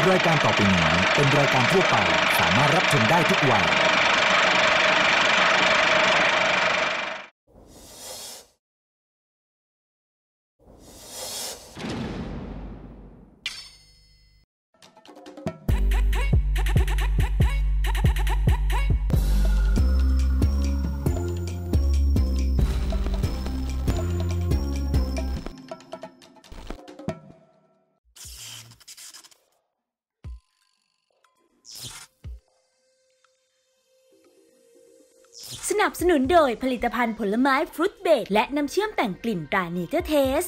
รายการต่อไปนี้เป็นรายการทั่วไปสามารถรับชมได้ทุกวัยสนับสนุนโดยผลิตภัณฑ์ผลไม้ฟรุตเบรดและน้ำเชื่อมแต่งกลิ่นตราเนเจอร์เทส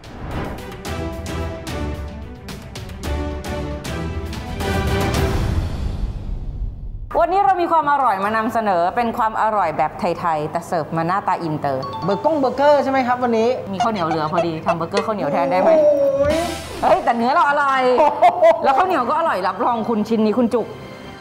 วันนี้เรามีความอร่อยมานำเสนอเป็นความอร่อยแบบไทยๆแต่เสิร์ฟมาหน้าตาอินเตอร์เบอร์เกอร์ใช่ไหมครับวันนี้มีข้าวเหนียวเหลือพอดีทำเบอร์เกอร์ข้าวเหนียวแทนได้ไหมเฮ้ยแต่เนื้อเราอร่อยแล้วข้าวเหนียวก็อร่อยรับรองคุณชิ้นนี้คุณจุก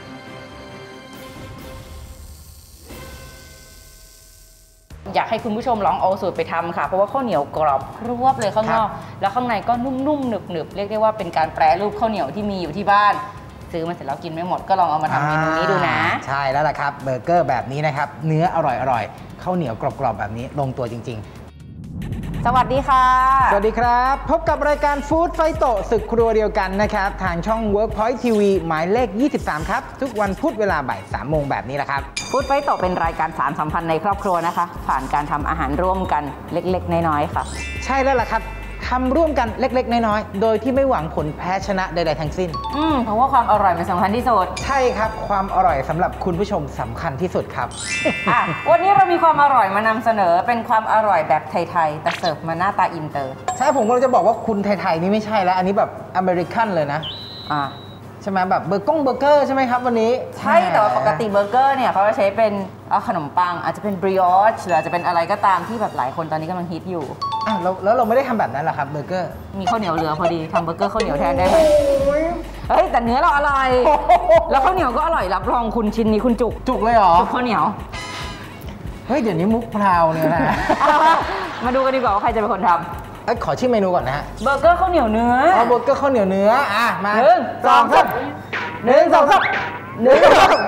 อยากให้คุณผู้ชมลองเอาสูตรไปทำค่ะเพราะว่าข้าวเหนียวกรอบรวบเลยข้างนอกแล้วข้างในก็นุ่มๆหนึบๆเรียกได้ว่าเป็นการแปรรูปข้าวเหนียวที่มีอยู่ที่บ้านซื้อมาเสร็จแล้วกินไม่หมดก็ลองเอามาทำเมนูนี้ดูนะใช่แล้วล่ะครับเบอร์เกอร์แบบนี้นะครับเนื้ออร่อยข้าวเหนียวกรอบๆแบบนี้ลงตัวจริงๆสวัสดีค่ะสวัสดีครับพบกับรายการฟู้ดไฟโตศึกครัวเดียวกันนะครับทางช่อง Workpoint TV หมายเลข23ครับทุกวันพุธเวลาบ่าย 3 โมงแบบนี้แหละครับฟู้ดไฟโตเป็นรายการสารสัมพันธ์ในครอบครัวนะคะผ่านการทำอาหารร่วมกันเล็กๆน้อยๆค่ะใช่แล้วล่ะครับทำร่วมกันเล็กๆน้อยๆโดยที่ไม่หวังผลแพ้ชนะใดๆทั้งสิ้นเพราะว่าความอร่อยมันสำคัญที่สุดใช่ครับความอร่อยสำหรับคุณผู้ชมสำคัญที่สุดครับวันนี้เรามีความอร่อยมานำเสนอเป็นความอร่อยแบบไทยๆแต่เสิร์ฟมาหน้าตาอินเตอร์ใช่ผมก็จะบอกว่าคุณไทยๆนี่ไม่ใช่แล้วอันนี้แบบอเมริกันเลยนะใช่ไหมแบบเบอร์เกอร์ใช่ไหมครับวันนี้ใช่แต่ว่าปกติเบอร์เกอร์เนี่ยเขาจะใช้เป็นขนมปังอาจจะเป็นบริออชหรืออาจจะเป็นอะไรก็ตามที่แบบหลายคนตอนนี้กำลังฮิตอยู่แล้วเราไม่ได้ทำแบบนั้นหรอครับเบอร์เกอร์มีข้าวเหนียวเหลือพอดีทำเบอร์เกอร์ข้าวเหนียวแทนได้ไหมเฮ้ยแต่เนื้อเราอร่อยแล้วข้าวเหนียวก็อร่อยรับรองคุณชิ้นนี้คุณจุกเลยเหรอจุกข้าวเหนียวเฮ้ยเดี๋ยวนี้มุกพราวเนี่ยนะมาดูกันดีกว่าว่าใครจะเป็นคนทำขอชื่อเมนูก่อนนะฮะเบอร์เกอร์ข้าวเหนียวเนื้อเบอร์เกอร์ข้าวเหนียวเนื้อมา 1 2 3 1 2 3 1 2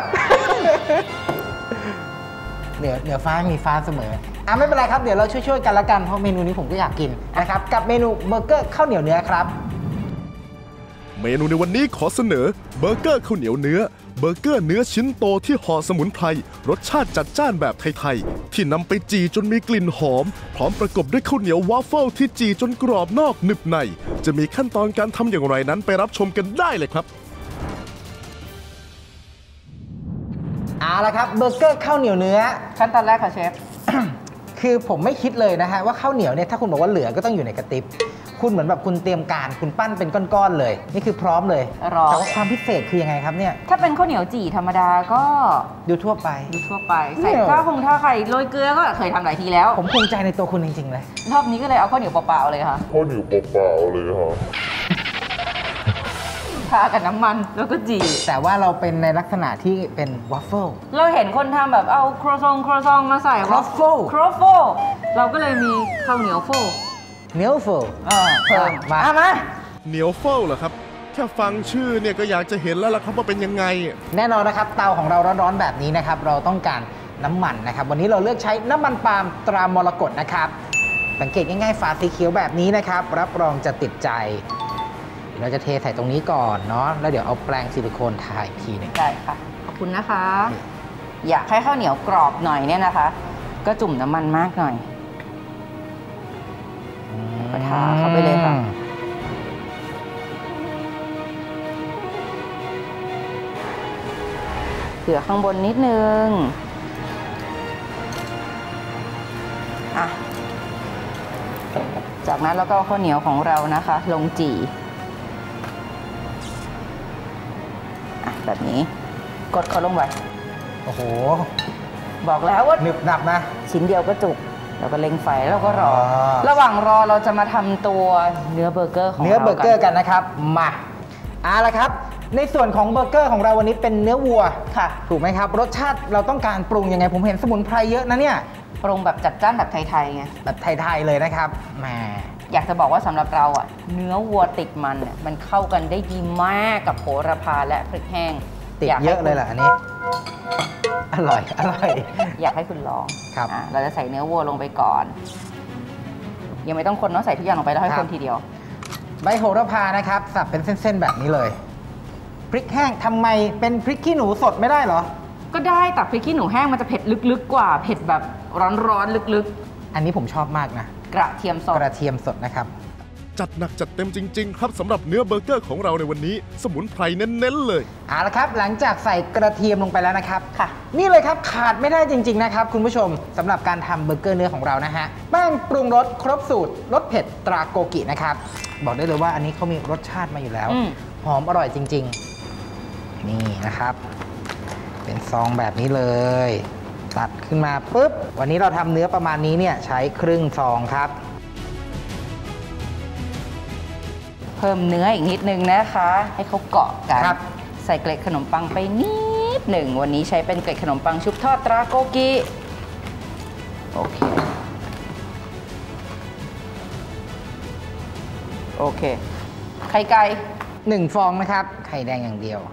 เหนือฟ้ามีฟ้าเสมอไม่เป็นไรครับเดี๋ยวเราช่วยกันละกันเพราะเมนูนี้ผมก็อยากกินนะครับกับเมนูเบอร์เกอร์ข้าวเหนียวเนื้อครับเมนูในวันนี้ขอเสนอเบอร์เกอร์ข้าวเหนียวเนื้อเบอร์เกอร์เนื้อชิ้นโตที่ห่อสมุนไพรรสชาติจัดจ้านแบบไทยๆที่นำไปจี่จนมีกลิ่นหอมพร้อมประกบด้วยข้าวเหนียววาฟเฟิลที่จี่จนกรอบนอกหนึบในจะมีขั้นตอนการทำอย่างไรนั้นไปรับชมกันได้เลยครับเอาละครับเบอร์เกอร์ข้าวเหนียวเนื้อขั้นตอนแรกค่ะเชฟคือผมไม่คิดเลยนะฮะว่าข้าวเหนียวเนี่ยถ้าคุณบอกว่าเหลือก็ต้องอยู่ในกระติบคุณเหมือนแบบคุณเตรียมการคุณปั้นเป็นก้อนๆเลยนี่คือพร้อมเลยแต่ว่าความพิเศษคือยังไงครับเนี่ยถ้าเป็นข้าวเหนียวจี่ธรรมดาก็ดูทั่วไปใส่ข้าวผงท่าไข่โรยเกลือก็เคยทำหลายทีแล้วผมภูมิใจในตัวคุณจริงๆเลยรอบนี้ก็เลยเอาข้าวเหนียวเปล่าๆเลยค่ะข้าวเหนียวเปล่าๆเลยค่ะทากับน้ำมันแล้วก็จี่แต่ว่าเราเป็นในลักษณะที่เป็นวัฟเฟิลเราเห็นคนทำแบบเอาครัวซองมาใส่วัฟเฟิลเราก็เลยมีข้าวเหนียวโฟเนียวโฟเพิ่มมาเหนียวโฟเหรอครับแค่ฟังชื่อเนี่ยก็อยากจะเห็นแล้วล่ะครับว่าเป็นยังไงแน่นอนนะครับเตาของเราร้อนๆแบบนี้นะครับเราต้องการน้ำมันนะครับวันนี้เราเลือกใช้น้ำมันปาล์มตรามรกตนะครับสังเกตง่ายๆฝาสีเขียวแบบนี้นะครับรับรองจะติดใจเราจะเทใส่ตรงนี้ก่อนเนาะแล้วเดี๋ยวเอาแปรงซิลิโคนทาอีกทีนึงได้ค่ะขอบคุณนะคะอยากให้ข้าวเหนียวกรอบหน่อยเนี่ยนะคะก็จุ่มน้ำมันมากหน่อยก็ทาเข้าไปเลยค่ะเผื่อข้างบนนิดนึงจากนั้นเราก็เอาข้าวเหนียวของเรานะคะลงจี่แบบนี้กดเขาลงไปโอ้โหบอกแล้วว่าหนึบหนับนะชิ้นเดียวก็จุกเราก็เล็งไฟแล้วก็รอระหว่างรอเราจะมาทำตัวเนื้อเบอร์เกอร์ของเราเนื้อเบอร์เกอร์กันนะครับมาละครับในส่วนของเบอร์เกอร์ของเราวันนี้เป็นเนื้อวัวค่ะถูกไหมครับรสชาติเราต้องการปรุงยังไงผมเห็นสมุนไพรเยอะนะเนี่ยปรุงแบบจัดจ้านแบบไทยๆไงแบบไทยๆเลยนะครับแหมอยากจะบอกว่าสำหรับเราอ่ะเนื้อวัวติดมันเนี่ยมันเข้ากันได้ดีมากกับโหระพาและพริกแห้งติดเยอะเลยแหละอันนี้อร่อยอยากให้คุณลองครับเราจะใส่เนื้อวัวลงไปก่อนยังไม่ต้องคนเนาะใส่ทุกอย่างลงไปแล้วให้คนทีเดียวใบโหระพานะครับสับเป็นเส้นๆแบบนี้เลยพริกแห้งทำไมเป็นพริกขี้หนูสดไม่ได้เหรอก็ได้แต่พริกขี้หนูแห้งมันจะเผ็ดลึกๆกว่าเผ็ดแบบร้อนๆลึกๆอันนี้ผมชอบมากนะกระเทียมสดนะครับจัดหนักจัดเต็มจริงๆครับสำหรับเนื้อเบอร์เกอร์ของเราในวันนี้สมุนไพรเน้นๆเลยเอาละครับหลังจากใส่กระเทียมลงไปแล้วนะครับค่ะนี่เลยครับขาดไม่ได้จริงๆนะครับคุณผู้ชมสำหรับการทำเบอร์เกอร์เนื้อของเรานะฮะแป้งปรุงรสครบสูตรรสเผ็ดตราโกกินะครับบอกได้เลยว่าอันนี้เขามีรสชาติมาอยู่แล้วหอมอร่อยจริงๆนี่นะครับเป็นซองแบบนี้เลยตัดขึ้นมาปุ๊บวันนี้เราทำเนื้อประมาณนี้เนี่ยใช้ครึ่งซองครับเพิ่มเนื้ออีกนิดนึงนะคะให้เขาเกาะกันใส่เกล็ดขนมปังไปนิดหนึ่งวันนี้ใช้เป็นเกล็ดขนมปังชุบทอดตราโกกิโอเคไข่ไก่ 1 ฟองนะครับไข่แดงอย่างเดียว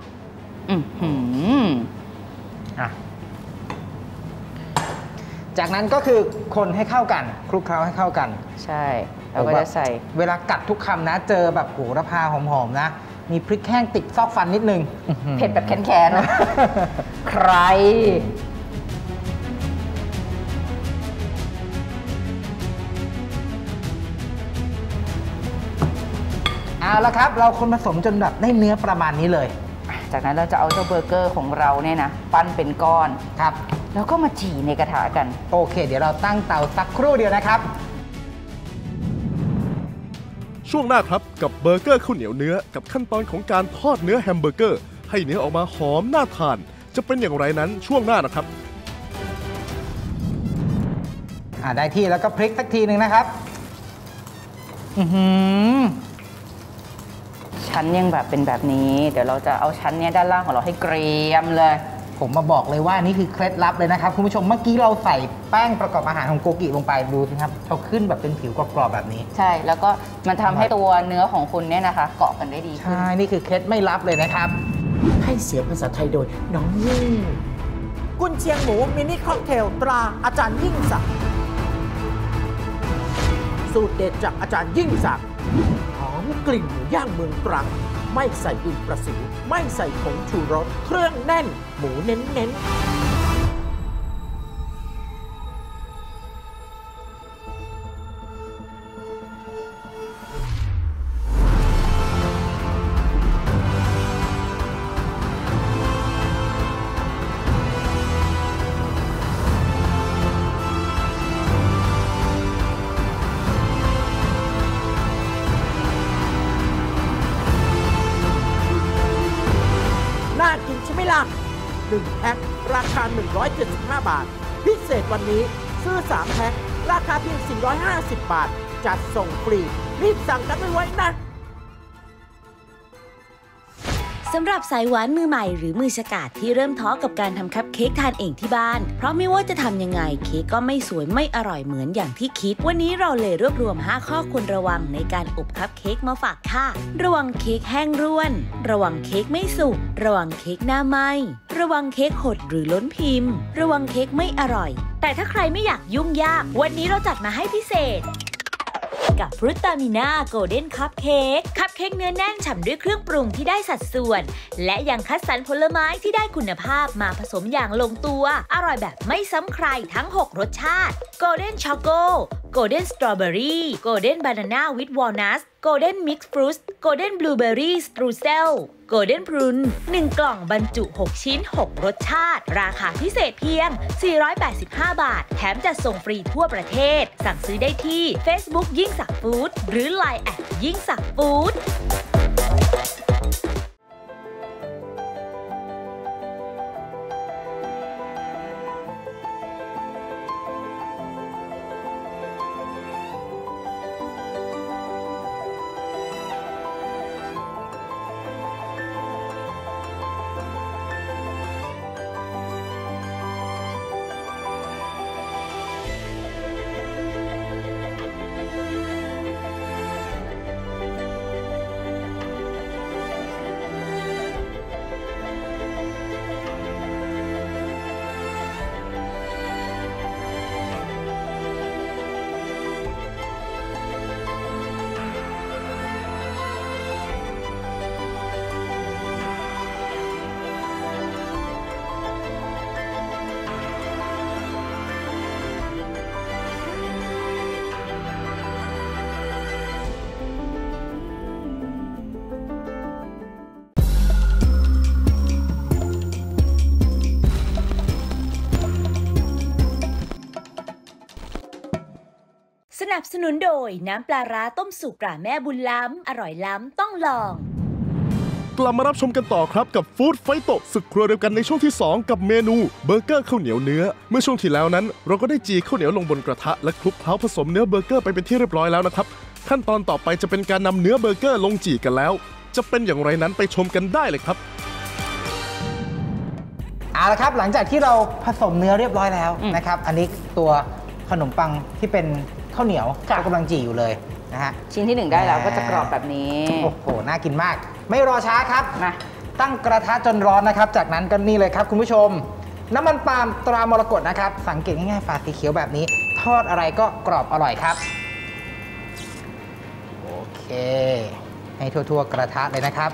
จากนั้นก็คือคนให้เข้ากันคลุกเคล้าให้เข้ากันใช่เราก็จะใส่เวลากัดทุกคำนะเจอแบบโหระพาหอมๆนะมีพริกแห้งติดซอกฟันนิดนึงเผ็ดแบบแค้นๆนะใครเอาละครับเราคนผสมจนแบบได้เนื้อประมาณนี้เลยจากนั้นเราจะเอาเจ้าเบอร์เกอร์ของเราเนี่ยนะปั้นเป็นก้อนครับแล้วก็มาจี่ในกระทะกันโอเคเดี๋ยวเราตั้งเตาสักครู่เดียวนะครับช่วงหน้าครับกับเบอร์เกอร์ข้าวเหนียวเนื้อกับขั้นตอนของการทอดเนื้อแฮมเบอร์เกอร์ให้เนื้อออกมาหอมน่าทานจะเป็นอย่างไรนั้นช่วงหน้านะครับได้ที่แล้วก็พลิกสักทีหนึ่งนะครับชั้นยังแบบเป็นแบบนี้เดี๋ยวเราจะเอาชั้นนี้ด้านล่างของเราให้เกรียมเลยผมมาบอกเลยว่านี่คือเคล็ดลับเลยนะครับคุณผู้ชมเมื่อกี้เราใส่แป้งประกอบอาหารของโกกิลงไปดูสิครับเขาขึ้นแบบเป็นผิวกรอบๆแบบนี้ใช่แล้วก็มันทำให้ตัวเนื้อของคุณเนี่ยนะคะเกาะกันได้ดีใช่นี่คือเคล็ดไม่ลับเลยนะครับให้เสียงภาษาไทยโดยน้องยิ่งกุนเชียงหมูมินิค็อกเทลตราอาจารย์ยิ่งศักดิ์สูตรเด็ดจากอาจารย์ยิ่งศักดิ์หอมกลิ่นหมูย่างเมืองตรังไม่ใส่ดินประสิวไม่ใส่ผงชูรสเครื่องแน่นหมูเน้นๆ1 แพ็คราคา175 บาทพิเศษวันนี้ซื้อ3 แพ็คราคาเพียง450 บาทจัดส่งฟรีรีบสั่งกันไว้นะสำหรับสายหวานมือใหม่หรือมือฉกาจที่เริ่มท้อกับการทำคัพเค้กทานเองที่บ้านเพราะไม่ว่าจะทำยังไงเค้กก็ไม่สวยไม่อร่อยเหมือนอย่างที่คิดวันนี้เราเลยรวบรวม5ข้อควรระวังในการอบคัพเค้กมาฝากค่ะระวังเค้กแห้งร่วนระวังเค้กไม่สุกระวังเค้กหน้าไหม้ระวังเค้กหดหรือล้นพิมพ์ระวังเค้กไม่อร่อยแต่ถ้าใครไม่อยากยุ่งยากวันนี้เราจัดมาให้พิเศษกับฟรุตตามิน่าโกลเด้นคัพเค้กเนื้อแน่นฉ่ำด้วยเครื่องปรุงที่ได้สัดส่วนและยังคัดสรรผลไม้ที่ได้คุณภาพมาผสมอย่างลงตัวอร่อยแบบไม่ซ้ำใครทั้ง6รสชาติโกลเด้นช็อกโกโกลเด้นสตรอเบอรี่โกลเด้นบานาน่าวิดวอลนัทโกลเด้นมิกซ์ฟรุตโกลเด้นบลูเบอรี่สตรูเซลโกลเด้นพรุน1 กล่องบรรจุ6 ชิ้น6รสชาติราคาพิเศษเพียง485 บาทแถมจัดส่งฟรีทั่วประเทศสั่งซื้อได้ที่ Facebook ยิ่งศักดิ์ฟู้ดหรือ LINE@ ยิ่งศักดิ์ฟู้ดนับสนุนโดยน้ำปลาร้าต้มสุกตราแม่บุญล้ำอร่อยล้ำต้องลองกลับมารับชมกันต่อครับกับฟู้ดไฟโตศึกครัวเดียวกันในช่วงที่ 2 กับเมนูเบอร์เกอร์ข้าวเหนียวเนื้อเมื่อช่วงที่แล้วนั้นเราก็ได้จีข้าวเหนียวลงบนกระทะและคลุกเคล้าผสมเนื้อเบอร์เกอร์ไปเป็นที่เรียบร้อยแล้วนะครับขั้นตอนต่อไปจะเป็นการนำเนื้อเบอร์เกอร์ลงจีกันแล้วจะเป็นอย่างไรนั้นไปชมกันได้เลยครับเอาละครับหลังจากที่เราผสมเนื้อเรียบร้อยแล้วนะครับอันนี้ตัวขนมปังที่เป็นข้าวเหนียวก็กำลังจีอยู่เลยนะฮะชิ้นที่1ได้แล้วก็จะกรอบแบบนี้โอ้โหน่ากินมากไม่รอช้าครับมาตั้งกระทะจนร้อนนะครับจากนั้นก็นี่เลยครับคุณผู้ชมน้ำมันปาล์มตรามรกตนะครับสังเกตง่ายๆฝาสีเขียวแบบนี้ทอดอะไรก็กรอบอร่อยครับโอเคให้ทั่วๆกระทะเลยนะครับ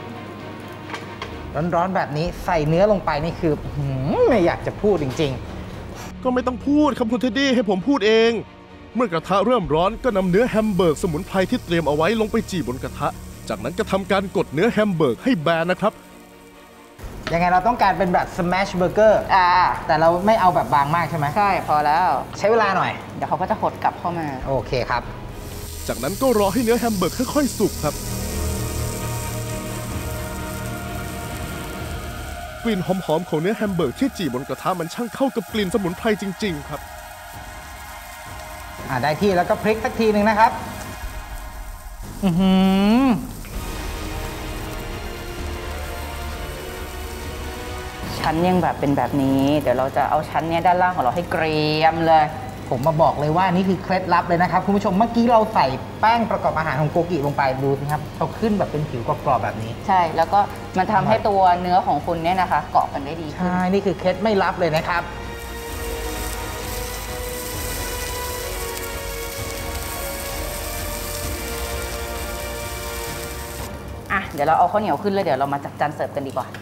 ร้อนๆแบบนี้ใส่เนื้อลงไปนี่คือไม่อยากจะพูดจริงๆก็ไม่ต้องพูดครับคุณเท็ดดี้ให้ผมพูดเองเมื่อกระทะเริ่มร้อนก็นำเนื้อแฮมเบอร์กสมุนไพรที่เตรียมเอาไว้ลงไปจีบนกระทะจากนั้นก็ทำการกดเนื้อแฮมเบอร์กให้แบนนะครับยังไงเราต้องการเป็นแบบสแมชเบอร์เกอร์แต่เราไม่เอาแบบบางมากใช่ไหมใช่พอแล้วใช้เวลาหน่อยเดี๋ยวเขาก็จะหดกลับเข้ามาโอเคครับจากนั้นก็รอให้เนื้อแฮมเบอร์กค่อยๆสุกครับกลิ่นหอมๆของเนื้อแฮมเบอร์กที่จีบนกระทะมันช่างเข้ากับกลิ่นสมุนไพรจริงๆครับได้ที่แล้วก็พลิกสักทีหนึ่งนะครับชั้นยังแบบเป็นแบบนี้เดี๋ยวเราจะเอาชั้นนี้ด้านล่างของเราให้เกรียมเลยผมมาบอกเลยว่านี่คือเคล็ดลับเลยนะครับคุณผู้ชมเมื่อกี้เราใส่แป้งประกอบอาหารของโกกิลงไปดูสิครับเขาขึ้นแบบเป็นผิวกรอบๆแบบนี้ใช่แล้วก็มันทำให้ตัวเนื้อของคุณเนี่ยนะคะเกาะกันได้ดีขึ้นใช่นี่คือเคล็ดไม่ลับเลยนะครับเดี๋ยวเราเอาข้าวเหนียวขึ้นเลยเดี๋ยวเรามาจัดจานเสิร์ฟกันดีกว่า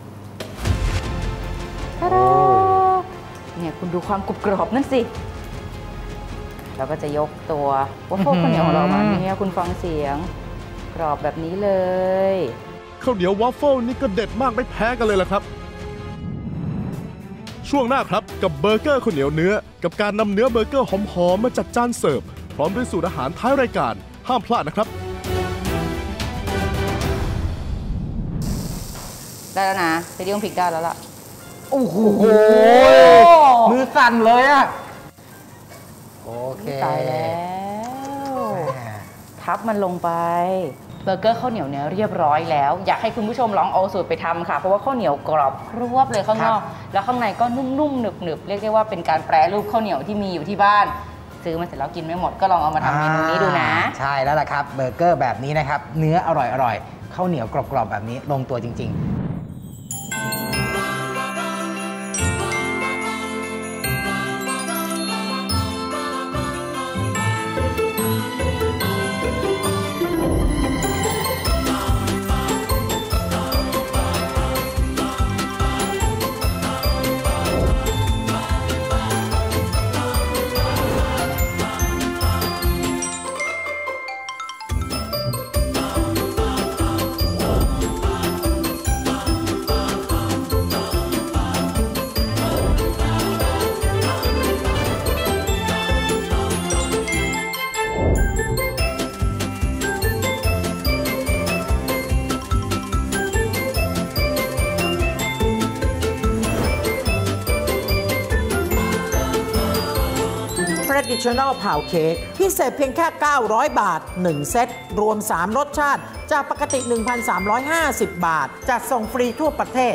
เนี่ยคุณดูความกรุบกรอบนั่นสิเราก็จะยกตัววัฟเฟิลข้าวเหนียวของเรามาเนี่ยคุณฟังเสียงกรอบแบบนี้เลยข้าวเหนียววัฟเฟิลนี่ก็เด็ดมากไม่แพ้กันเลยล่ะครับช่วงหน้าครับกับเบอร์เกอร์ข้าวเหนียวเนื้อกับการนำเนื้อเบอร์เกอร์หอมๆมาจัดจานเสิร์ฟพร้อมด้วยสูตรอาหารท้ายรายการห้ามพลาดนะครับได้แล้วนะไปเรียงพริกได้แล้วล่ะโอ้โหมือสั่นเลยอะโอเคตายแล้วทับมันลงไปเบอร์เกอร์ข้าวเหนียวเนี่ยเรียบร้อยแล้วอยากให้คุณผู้ชมลองเอาสูตรไปทำค่ะเพราะว่าข้าวเหนียวกรอบครวบเลยข้างนอกแล้วข้างในก็นุ่มๆหนึบๆเรียกได้ว่าเป็นการแปรรูปข้าวเหนียวที่มีอยู่ที่บ้านซื้อมาเสร็จแล้วกินไม่หมดก็ลองเอามาทำเมนูนี้ดูนะใช่แล้วล่ะครับเบอร์เกอร์แบบนี้นะครับเนื้ออร่อยๆข้าวเหนียวกรอบๆแบบนี้ลงตัวจริงๆ Traditional Pound Cake พิเศษเพียงแค่900 บาท1เซตรวม3รสชาติจากปกติ 1,350 บาทจัดส่งฟรีทั่วประเทศ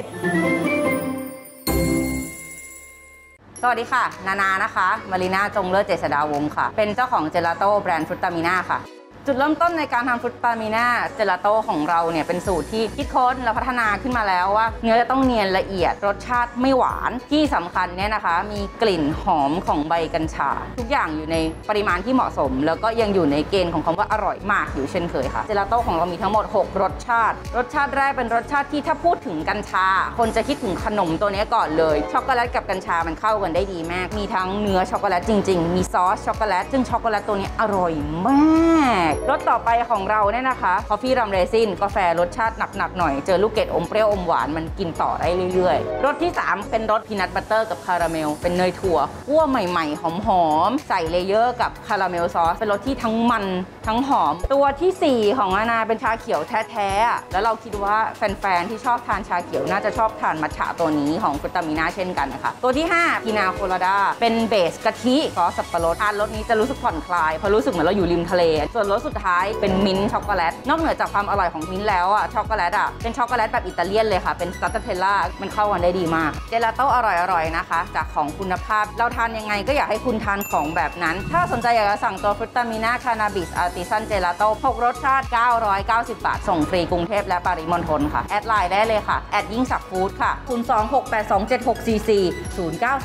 สวัสดีค่ะนานะคะมารีนาจงเลิศเจษฎาวงศ์ค่ะเป็นเจ้าของเจลาโต้แบรนด์ฟรุตตามิน่าค่ะจุดเริ่มต้นในการทำฟรุตตามิน่าเจลาโต้ของเราเนี่ยเป็นสูตรที่คิดค้นและพัฒนาขึ้นมาแล้วว่าเนื้อจะต้องเนียนละเอียดรสชาติไม่หวานที่สำคัญเนี่ยนะคะมีกลิ่นหอมของใบกัญชาทุกอย่างอยู่ในปริมาณที่เหมาะสมแล้วก็ยังอยู่ในเกณฑ์ของคำว่าอร่อยมากอยู่เช่นเคยค่ะเจลาโต้ของเรามีทั้งหมด6รสชาติรสชาติแรกเป็นรสชาติที่ถ้าพูดถึงกัญชาคนจะคิดถึงขนมตัวนี้ก่อนเลยช็อกโกแลตกับกัญชามันเข้ากันได้ดีมากมีทั้งเนื้อช็อกโกแลตจริงๆมีซอสช็อกโกแลตซึ่งช็อกโกแลตตัวนี้อร่อยมากกรสต่อไปของเราเนี่ยนะคะคอฟฟี่รัมเรซินกาแฟรสชาติหนักๆหน่อยเจอลูกเกดอมเปรี้ยวอมหวานมันกินต่อได้เรื่อยๆรสที่ 3 เป็นรสพีนัทบัตเตอร์กับคาราเมลเป็นเนยถั่วคั่วใหม่ๆหอมๆใส่เลเยอร์กับคาราเมลซอสเป็นรสที่ทั้งมันทั้งหอมตัวที่ 4 ของอาณาเป็นชาเขียวแท้ๆแล้วเราคิดว่าแฟนๆที่ชอบทานชาเขียวน่าจะชอบทานมัทฉะตัวนี้ของฟรุตตามิน่าเช่นกันนะคะตัวที่5พีนาโคลาดาเป็นเบสกะทิซอสสับปะรดทานรสนี้จะรู้สึกผ่อนคลายเพราะรู้สึกเหมือนเราอยู่ริมทะเลส่วนรสสุดท้ายเป็นมิ้นท์ช็อกโกแลตนอกเหนือจากความอร่อยของมิ้นท์แล้วช็อกโกแลตเป็นช็อกโกแลตแบบอิตาเลียนเลยค่ะเป็นสตาร์เทลล่ามันเข้ากันได้ดีมากเจลาโต้อร่อยๆนะคะจากของคุณภาพเราทานยังไงก็อยากให้คุณทานของแบบนั้นถ้าสนใจอยากจะสั่งตัวฟรุตตามิน่าคานาบิสอาร์ติซันเจลาโต้6รสชาติ990 บาทส่งฟรีกรุงเทพและปริมณฑลค่ะแอดไลน์ได้เลยค่ะแอดยิ่งศักดิ์ฟู้ดค่ะ026827644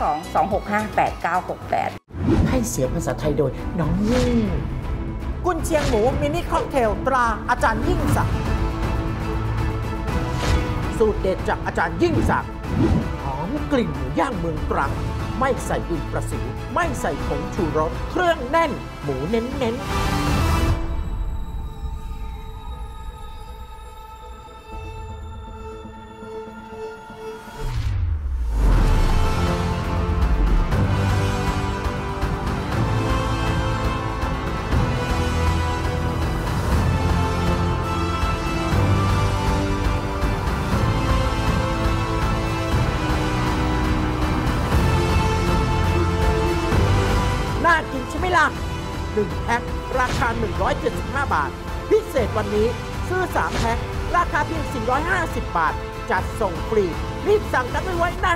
092-265-8968 ให้เสียงภาษาไทยโดยน้องยิ่งกุนเชียงหมูมินิค็อกเทลตราอาจารย์ยิ่งศักดิ์สูตรเด็ดจากอาจารย์ยิ่งศักดิ์หอมกลิ่นหมูย่างเมืองตรังไม่ใส่ดินประสิวไม่ใส่ผงชูรสเครื่องแน่นหมูเน้นๆน่ากินใช่ไหมล่ะ1แพ็คราคา175 บาทพิเศษวันนี้ซื้อ3แพ็คราคาเพียง450 บาทจัดส่งฟรีรีบสั่งกันไว้นะ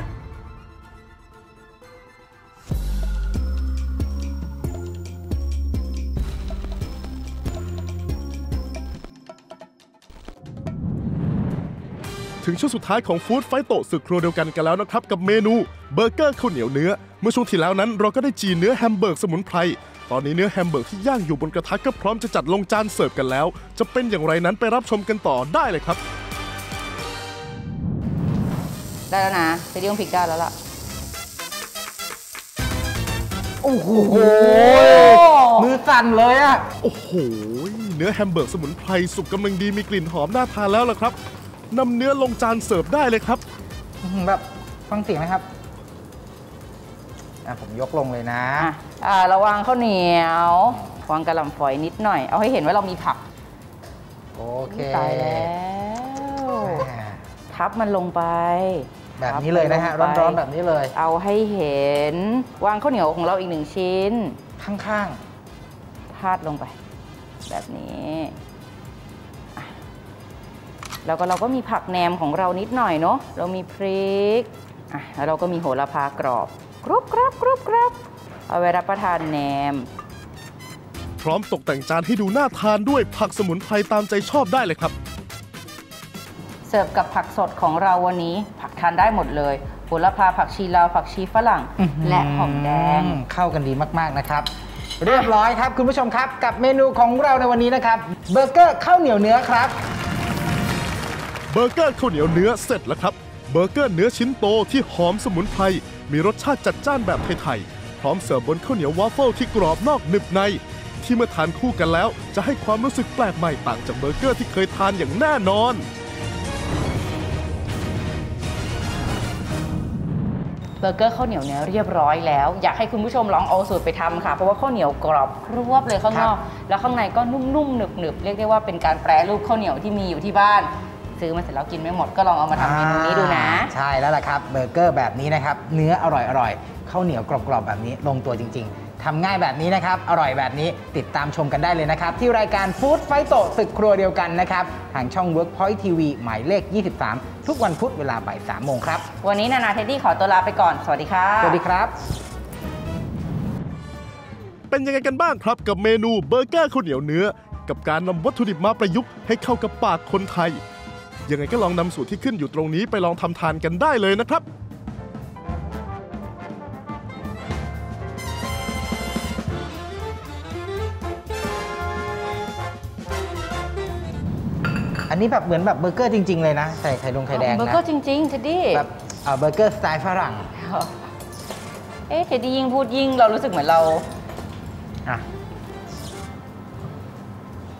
ถึงช่วงสุดท้ายของฟู้ดไฟโตศึกครัวเดียวกันแล้วนะครับกับเมนูเบอร์เกอร์ข้าวเหนียวเนื้อเมื่อช่วงที่แล้วนั้นเราก็ได้จีเนื้อแฮมเบอร์กสมุนไพรตอนนี้เนื้อแฮมเบอร์กที่ย่างอยู่บนกระทะก็พร้อมจะจัดลงจานเสิร์ฟกันแล้วจะเป็นอย่างไรนั้นไปรับชมกันต่อได้เลยครับได้แล้วนะเซรียมพริกได้แล้วล่ะโอ้โหมือสั่นเลยอะโอ้โหเนื้อแฮมเบอร์กสมุนไพรสุกกำลังดีมีกลิ่นหอมน่าทานแล้วล่ะครับนำเนื้อลงจานเสิร์ฟได้เลยครับแบบฟังเสียงนะครับผมยกลงเลยนะระวังข้าวเหนียววางกระหล่ำฝอยนิดหน่อยเอาให้เห็นว่าเรามีผักโอเคตายแล้วทับมันลงไปแบบนี้เลยนะฮะร้อนๆแบบนี้เลยเอาให้เห็นวางข้าวเหนียวของเราอีก1ชิ้นข้างๆพาดลงไปแบบนี้แล้วก็เราก็มีผักแหนมของเรานิดหน่อยเนาะเรามีพริกแล้วเราก็มีโหระพากรอบกรุบกรับกรุบกรับเอาไว้รับประทานแหนมพร้อมตกแต่งจานให้ดูน่าทานด้วยผักสมุนไพรตามใจชอบได้เลยครับเสิร์ฟกับผักสดของเราวันนี้ผักทานได้หมดเลยโหระพาผักชีลาวผักชีฝรั่งและหอมแดงเข้ากันดีมากๆนะครับเรียบร้อยครับคุณผู้ชมครับกับเมนูของเราในวันนี้นะครับเบอร์เกอร์ข้าวเหนียวเนื้อครับเบอร์เกอร์ข้าวเหนียวเนื้อเสร็จแล้วครับเบอร์เกอร์เนื้อชิ้นโตที่หอมสมุนไพรมีรสชาติจัดจ้านแบบไทยๆพร้อมเสิร์ฟบนข้าวเหนียววาฟเฟิลที่กรอบนอกหนึบในที่เมื่อทานคู่กันแล้วจะให้ความรู้สึกแปลกใหม่ต่างจากเบอร์เกอร์ที่เคยทานอย่างแน่นอนเบอร์เกอร์ข้าวเหนียวเนื้อเรียบร้อยแล้วอยากให้คุณผู้ชมลองเอาสูตรไปทำค่ะเพราะว่าข้าวเหนียวกรอบครวบเลยข้างนอกแล้วข้างในก็นุ่มๆหนึบๆเรียกได้ว่าเป็นการแปรรูปข้าวเหนียวที่มีอยู่ที่บ้านซื้อมาเสร็จแล้วกินไม่หมดก็ลองเอามาทำเมนูนี้ดูนะใช่แล้วล่ะครับเบอร์เกอร์แบบนี้นะครับเนื้ออร่อยข้าวเหนียวกรอบๆแบบนี้ลงตัวจริงๆทำง่ายแบบนี้นะครับอร่อยแบบนี้ติดตามชมกันได้เลยนะครับที่รายการฟู้ดไฟโตศึกครัวเดียวกันนะครับทางช่อง Workpoint TV หมายเลข 23 ทุกวันพุธเวลาบ่าย 3 โมงครับวันนี้นานาเท็ดดี้ขอตัวลาไปก่อนสวัสดีครับสวัสดีครับเป็นยังไงกันบ้างครับกับเมนูเบอร์เกอร์ข้าวเหนียวเนื้อกับการนำวัตถุดิบมาประยุกต์ให้เข้ากับปากคนไทยยังไงก็ลองนำสูตรที่ขึ้นอยู่ตรงนี้ไปลองทำทานกันได้เลยนะครับอันนี้แบบเหมือนแบบเบอร์เกอร์จริงๆเลยนะใส่ไข่ไข่แดงนะเบอร์เกอร์จริงๆเท็ดดี้แบบเบอร์เกอร์สไตล์ฝรั่งเท็ดดี้ยิ่งพูดยิ่งเรารู้สึกเหมือนเรา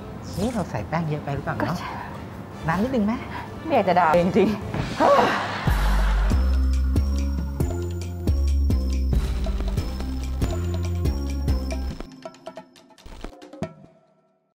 นี่เราใส่แป้งเยอะไปหรือเปล่าเนาะนานนิดนึงไหมไม่อยากจะด่าจริงๆ